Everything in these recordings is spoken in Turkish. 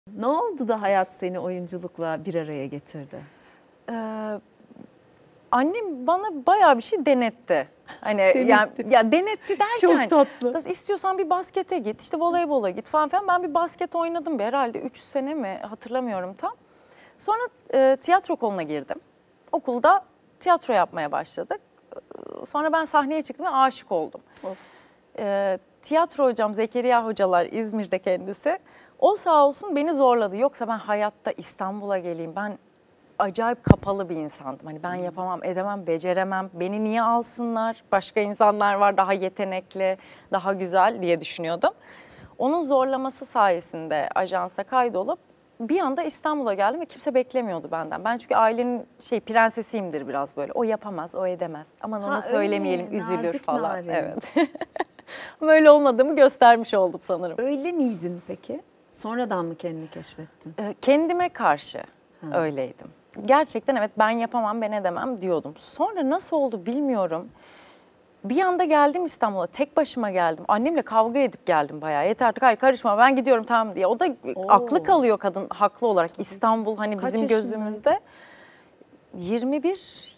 Ne oldu da hayat seni oyunculukla bir araya getirdi? Annem bana bayağı bir şey denetti. Hani Denetti. ya denetti derken Çok tatlı. istiyorsan bir baskete git, işte voleybola git falan filan. Ben bir basket oynadım herhalde 3 sene mi hatırlamıyorum tam. Sonra tiyatro okuluna girdim. Okulda tiyatro yapmaya başladık. Sonra ben sahneye çıktım ve aşık oldum. Of. Tiyatro hocam Zekeriya hocalar, İzmir'de kendisi. O sağ olsun beni zorladı. Yoksa ben hayatta İstanbul'a geleyim. Ben acayip kapalı bir insandım. Hani ben yapamam, edemem, beceremem. Beni niye alsınlar? Başka insanlar var daha yetenekli, daha güzel diye düşünüyordum. Onun zorlaması sayesinde ajansa kaydolup bir anda İstanbul'a geldim ve kimse beklemiyordu benden. Ben çünkü ailenin prensesiyimdir biraz böyle. O yapamaz, o edemez. Aman ona söylemeyelim, öyle mi? üzülür Nazik falan. narin. Evet. Böyle olmadığımı göstermiş oldum sanırım. Öyle miydin peki? Sonradan mı kendini keşfettin? Kendime karşı öyleydim. Gerçekten evet ben yapamam, ben edemem diyordum. Sonra nasıl oldu bilmiyorum. Bir anda geldim İstanbul'a, tek başıma geldim. Annemle kavga edip geldim bayağı. Yeter artık, hayır karışma, ben gidiyorum tamam diye. O da aklı kalıyor kadın haklı olarak. İstanbul hani Kaç bizim yaşındaydın? gözümüzde. 21,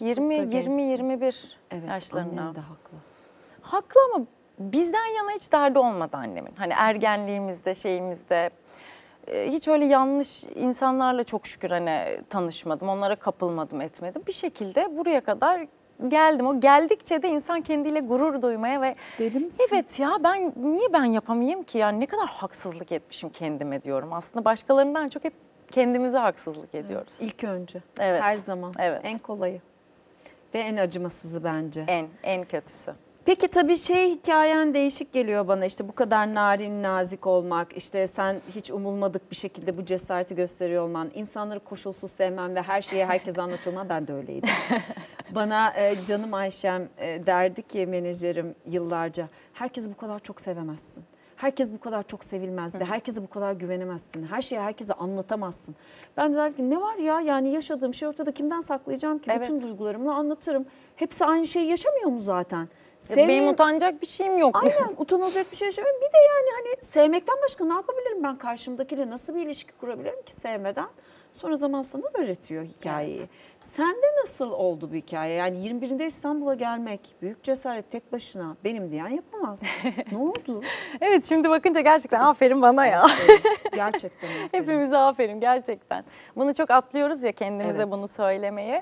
21 Evet, yaşlarında. annem de haklı. Haklı ama bizden yana hiç derdi olmadı annemin. Hani ergenliğimizde, şeyimizde hiç öyle yanlış insanlarla çok şükür hani tanışmadım. Onlara kapılmadım, etmedim. Bir şekilde buraya kadar geldim. O geldikçe de insan kendiyle gurur duymaya ve Deli misin? evet ya niye ben yapamayayım ki? Yani ne kadar haksızlık etmişim kendime diyorum. Aslında başkalarından çok hep kendimize haksızlık ediyoruz. İlk önce. Evet. Her zaman. Evet. En kolayı. Ve en acımasızı bence. En kötüsü. Peki tabii hikayen değişik geliyor bana, işte bu kadar narin nazik olmak, işte sen hiç umulmadık bir şekilde bu cesareti gösteriyor olman, insanları koşulsuz sevmem ve her şeyi herkese anlatılma, ben de öyleydim. Bana canım Ayşem derdi ki menajerim yıllarca, herkesi bu kadar çok sevemezsin. Herkes bu kadar çok sevilmez ve herkese bu kadar güvenemezsin. Her şeyi herkese anlatamazsın. Ben de derdim ki ne var ya, yani yaşadığım şey ortada, kimden saklayacağım ki? Evet. Bütün duygularımla anlatırım. Hepsi aynı şeyi yaşamıyor mu zaten? Benim utanacak bir şeyim yok. Aynen, utanılacak bir şey yaşamıyorum. Bir de yani hani sevmekten başka ne yapabilirim ben? Karşımdakiyle nasıl bir ilişki kurabilirim ki sevmeden? Sonra zaman sana öğretiyor hikayeyi. Evet. Sende nasıl oldu bu hikaye? Yani 21'inde İstanbul'a gelmek, büyük cesaret, tek başına, benim diyen yapamaz. Ne oldu? Evet, şimdi bakınca gerçekten aferin bana ya. Gerçekten aferin. Hepimize aferin gerçekten. Bunu çok atlıyoruz ya kendimize, Evet. bunu söylemeye.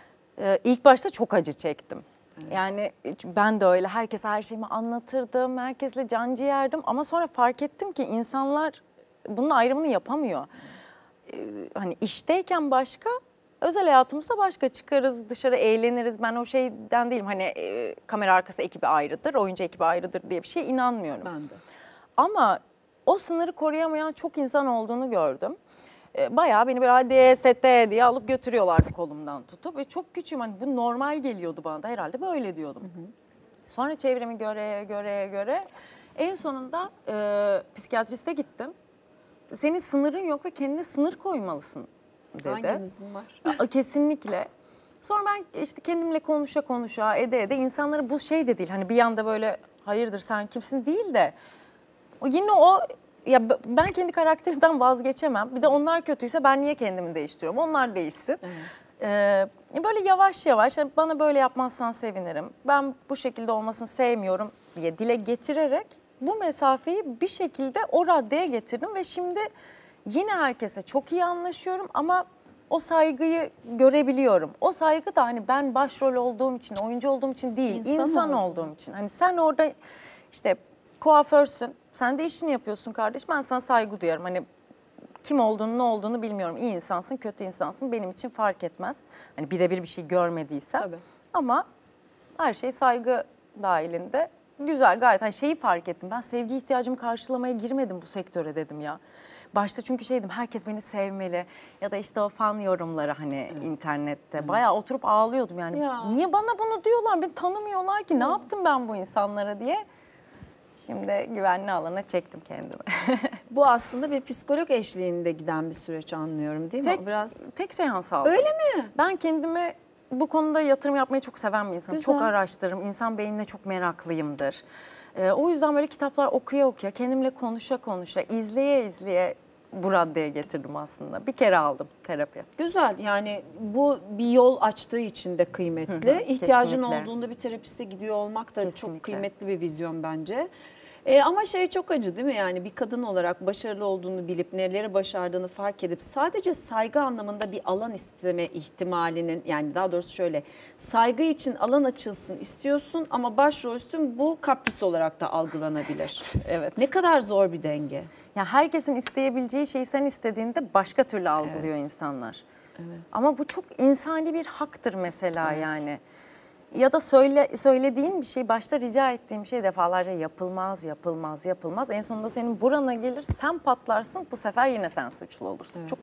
İlk başta çok acı çektim. Evet. Yani ben de öyle herkese her şeyimi anlatırdım, herkesle can ciğerdim. Ama sonra fark ettim ki insanlar bunun ayrımını yapamıyor. Hani işteyken başka, özel hayatımızda başka, çıkarız dışarı eğleniriz. Ben o şeyden değilim, hani kamera arkası ekibi ayrıdır, oyuncu ekibi ayrıdır diye bir şeye inanmıyorum. Ben de. Ama o sınırı koruyamayan çok insan olduğunu gördüm. Bayağı beni böyle hadi sete diye alıp götürüyorlardı kolumdan tutup. Ve çok küçüğüm, hani bu normal geliyordu bana da, herhalde böyle diyordum. Sonra çevremi göre en sonunda psikiyatriste gittim. Senin sınırın yok ve kendine sınır koymalısın dedi. Hanginizin var? Kesinlikle. Sonra ben işte kendimle konuşa ede insanlara bu şey de değil. Hani bir anda böyle hayırdır sen kimsin değil de yine o ya ben kendi karakterimden vazgeçemem. Bir de onlar kötüyse ben niye kendimi değiştiriyorum? Onlar değişsin. Böyle yavaş yavaş bana böyle yapmazsan sevinirim. Ben bu şekilde olmasını sevmiyorum diye dile getirerek bu mesafeyi bir şekilde o raddeye getirdim ve şimdi yine herkese çok iyi anlaşıyorum ama o saygıyı görebiliyorum. O saygı da hani ben başrol olduğum için, oyuncu olduğum için değil, insan olduğum için. Hani sen orada işte kuaförsün, sen de işini yapıyorsun kardeş, ben sana saygı duyarım. Hani kim olduğunu, ne olduğunu bilmiyorum. İyi insansın, kötü insansın, benim için fark etmez. Hani birebir bir şey görmediysem. Tabii. Ama her şey saygı dahilinde. Güzel, gayet. Hani şeyi fark ettim. Ben sevgi ihtiyacımı karşılamaya girmedim bu sektöre dedim ya. Başta çünkü şeydim, herkes beni sevmeli ya da işte o fan yorumları hani internette. Bayağı oturup ağlıyordum yani. Ya. Niye bana bunu diyorlar? Beni tanımıyorlar ki. Ne yaptım ben bu insanlara diye. Şimdi güvenli alana çektim kendimi. Bu aslında bir psikolog eşliğinde giden bir süreç, anlıyorum değil mi? Tek seans aldım. Öyle mi? Ben kendime bu konuda yatırım yapmayı çok seven bir insanım. Güzel. Çok araştırırım. İnsan beynine çok meraklıyımdır. O yüzden böyle kitaplar okuya kendimle konuşa, izleye bu raddeye getirdim aslında. Bir kere aldım terapi. Güzel, yani bu bir yol açtığı için de kıymetli. İhtiyacın kesinlikle. olduğunda bir terapiste gidiyor olmak da çok Kesinlikle. kıymetli bir vizyon bence. Ama şey çok acı değil mi, yani bir kadın olarak başarılı olduğunu bilip neleri başardığını fark edip sadece saygı anlamında bir alan isteme ihtimalinin, yani daha doğrusu şöyle, saygı için alan açılsın istiyorsun ama başrolsün, bu kapris olarak da algılanabilir. Evet. Ne kadar zor bir denge. Ya herkesin isteyebileceği şeyi sen istediğinde başka türlü algılıyor insanlar. Evet. Ama bu çok insani bir haktır mesela yani. Ya da söylediğin bir şey, başta rica ettiğim şey defalarca yapılmaz, yapılmaz, yapılmaz. En sonunda senin burana gelir, sen patlarsın, bu sefer yine sen suçlu olursun. Evet. Çok